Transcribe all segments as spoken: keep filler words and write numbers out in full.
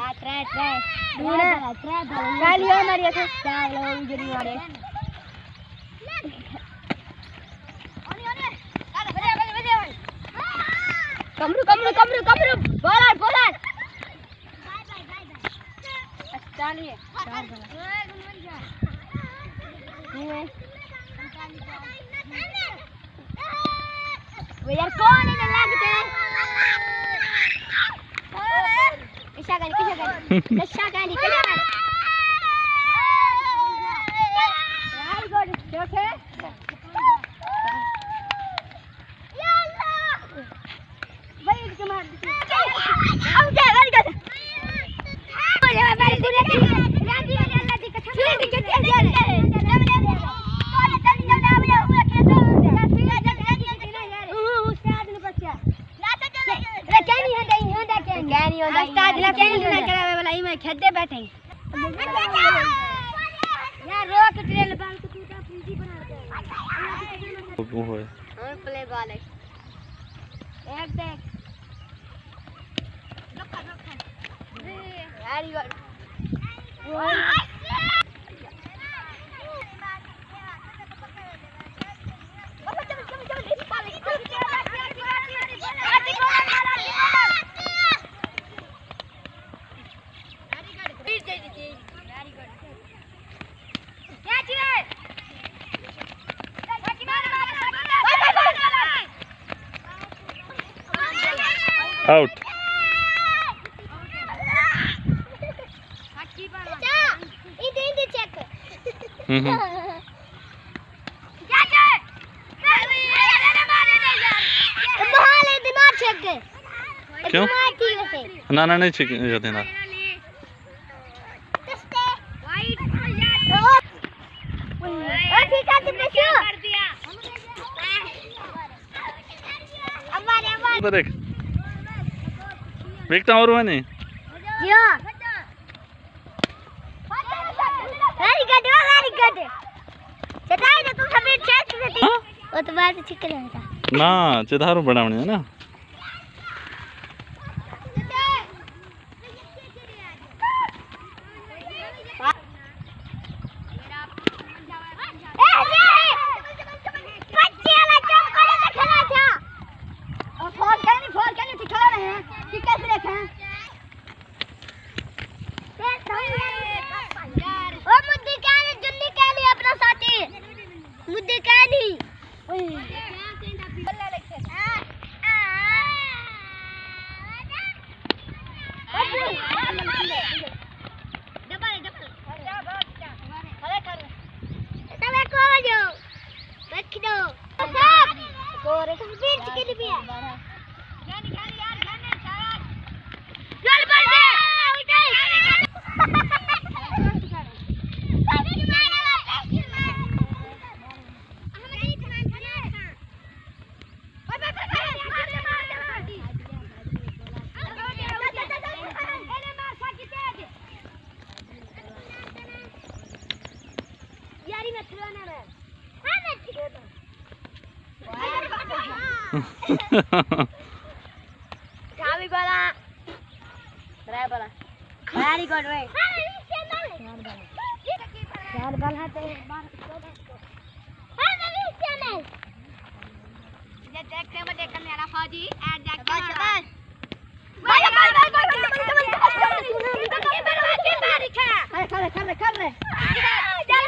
try try दूना try try लियो हमारी ऐसे चार लोग जरी वाले कमरू कमरू कमरू कमरू बॉलर बॉलर अच्छा नहीं है चार बॉलर वो यार कौन है लगते किसा कर किसा कर किसा कर किसा कर यार गुड ओके या अल्लाह भाई इसके मार आउट है वेरी गुड बोले हमारी दुनिया की राजी अल्लाह की कसम फिर टिकट दे दे नहीं होता उस्ताद ला क्या नहीं करावे वाला ई में खेदे बैठे यार रोक ट्रेल बाल को टूटा पूंजी बना दे वो है और प्ले बॉल है एक देख रखा रखा वेरी गुड आउट इधर इधर चेक हम्म क्या क्या बॉल है दिमाग चेक क्यों ना ना नहीं चेक जाते ना देख देखता और हुआ नहीं yo very good very good चटाई तो तुम सभी चेक करती वो तो बात ठीक कर रहा ना चिधारू बनावनी है ना मुद्दे क्या नहीं चाबी वाला ड्राइवर वाला वेरी गुड वे चार बॉल है तो बार हां नवी चैनल ये देखते में देख मेरा फौजी ऐड देख बस बस बस बस बस कर कर कर रे चल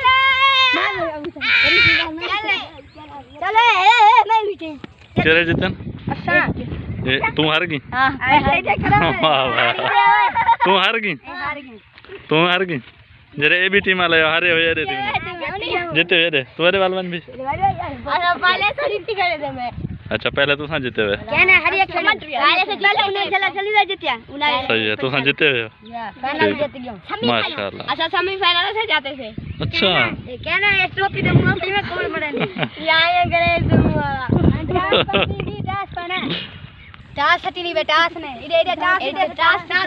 चल मैं मीटिंग चले जितन अच्छा ए तू हार गई हां ऐसे खराब तू हार गई तू हार गई जरे ए बी टीम वाले हारे हो रे तुम जीते हुए रे तुम्हारे बालवन भी अच्छा पहले से जीत गए थे मैं अच्छा पहले तू सा जीते हुए कहना हर एक पहले से पहले उन्हें चला चली जा जीतिया उन्हें सही है तू सा जीते हुए फाइनल जीत गया माशाल्लाह अच्छा सेमीफाइनल से जाते थे अच्छा कहना ये ट्रॉफी तो मुंह में कौन बड़ा नहीं यहां करे तुम वाला डांस पना डांस हटी नहीं बेटा डांस ने इधर इधर डांस इधर डांस डांस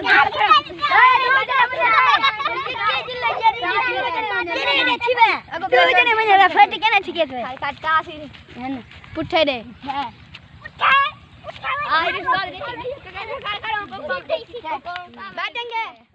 पुट्ठे दे पुट्ठे पुट्ठे